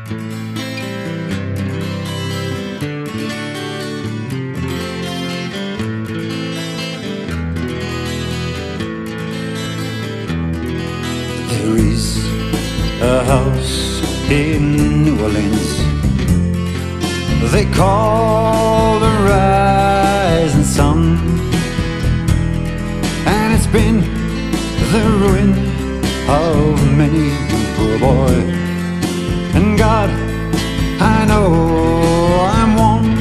There is a house in New Orleans they call the rising sun, and it's been the ruin of many a poor boy. And God, I know I'm one.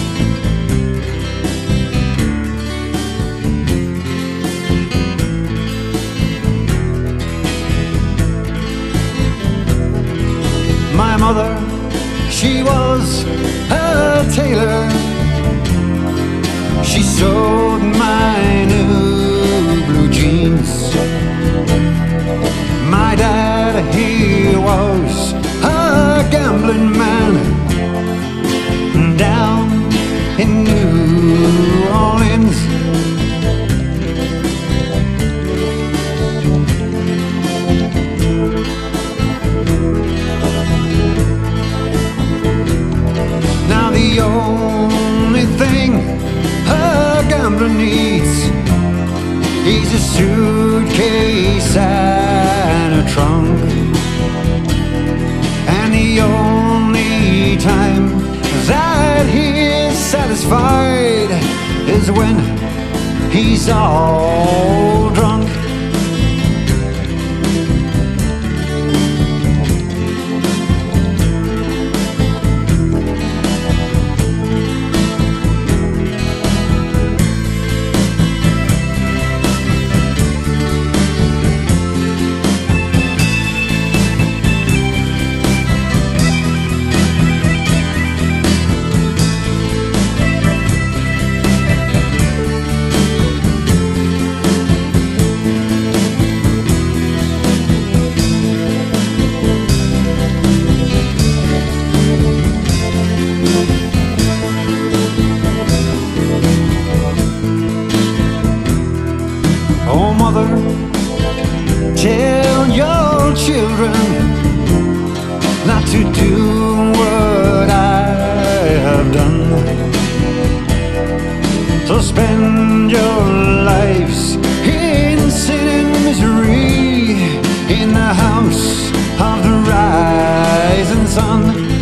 My mother, she was a tailor. She sewed my new blue jeans. My dad, he was a gambling man down in New Orleans. Now the only thing a gambler needs is a suitcase and a trunk. And the only time that he is satisfied is when he's all drunk. Oh mother, tell your children not to do what I have done. So spend your lives in sin and misery in the house of the rising sun.